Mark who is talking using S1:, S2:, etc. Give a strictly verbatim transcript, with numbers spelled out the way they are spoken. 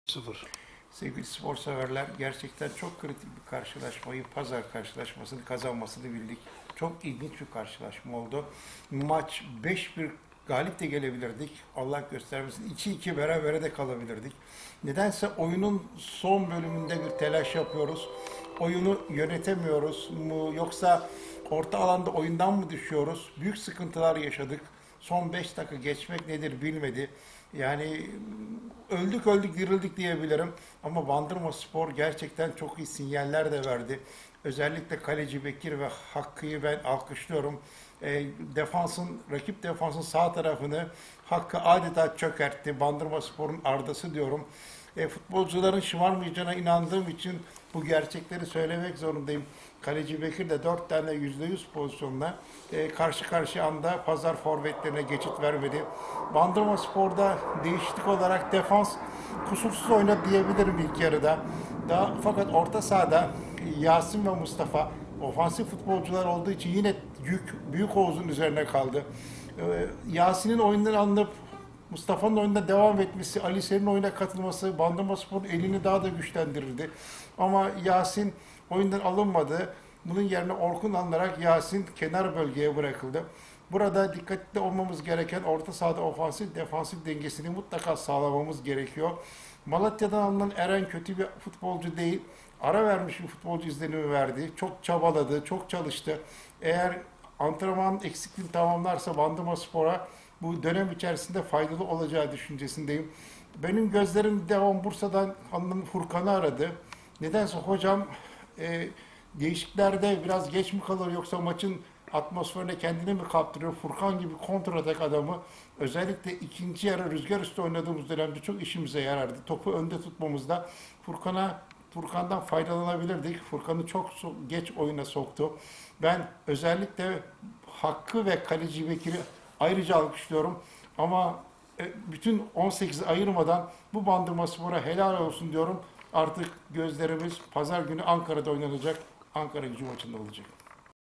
S1: Sıfır.
S2: Sevgili spor severler, gerçekten çok kritik bir karşılaşmayı, pazar karşılaşmasını kazanmasını bildik. Çok ilginç bir karşılaşma oldu. Maç beş bir galip de gelebilirdik. Allah göstermesin. iki iki berabere de kalabilirdik. Nedense oyunun son bölümünde bir telaş yapıyoruz. Oyunu yönetemiyoruz mu, yoksa orta alanda oyundan mı düşüyoruz? Büyük sıkıntılar yaşadık. Son beş dakika geçmek nedir bilmedi. Yani öldük öldük dirildik diyebilirim. Ama Bandırma Spor gerçekten çok iyi sinyaller de verdi. Özellikle kaleci Bekir ve Hakkı'yı ben alkışlıyorum. E, defansın, rakip defansın sağ tarafını Hakkı adeta çökertti. Bandırma Spor'un ardası diyorum. E, futbolcuların şımarmayacağına inandığım için bu gerçekleri söylemek zorundayım. Kaleci Bekir de dört tane yüzde yüz pozisyonla e, karşı karşıya anda pazar forvetlerine geçit vermedi. Bandırma Spor'da değişiklik olarak defans kusursuz oynadı diyebilirim ilk yarıda. Daha, fakat orta sahada Yasin ve Mustafa ofansif futbolcular olduğu için yine yük Büyük Oğuz'un üzerine kaldı. E, Yasin'in oyundan alınıp Mustafa'nın oyunda devam etmesi, Ali Ser'in oyuna katılması Bandırmaspor'un elini daha da güçlendirirdi. Ama Yasin oyundan alınmadı. Bunun yerine Orkun alınarak Yasin kenar bölgeye bırakıldı. Burada dikkatli olmamız gereken orta sahada ofansif defansif dengesini mutlaka sağlamamız gerekiyor. Malatya'dan alınan Eren kötü bir futbolcu değil. Ara vermiş bir futbolcu izlenimi verdi. Çok çabaladı, çok çalıştı. Eğer antrenman eksikliğini tamamlarsa Bandırmaspor'a bu dönem içerisinde faydalı olacağı düşüncesindeyim. Benim gözlerim devam Bursa'dan hanım Furkan'ı aradı. Nedense hocam e, değişiklerde biraz geç mi kalır yoksa maçın atmosferine kendini mi kaptırıyor? Furkan gibi kontratak adamı özellikle ikinci yarı rüzgar üstü oynadığımız dönemde çok işimize yarardı. Topu önde tutmamızda Furkan'a Furkan'dan faydalanabilirdik. Furkan'ı çok so geç oyuna soktu. Ben özellikle Hakkı ve kaleci Bekir'i ayrıca alkışlıyorum. Ama e, bütün on sekizi ayırmadan bu Bandırmaspor'a helal olsun diyorum. Artık gözlerimiz pazar günü Ankara'da oynanacak Ankara Gücü maçında olacak.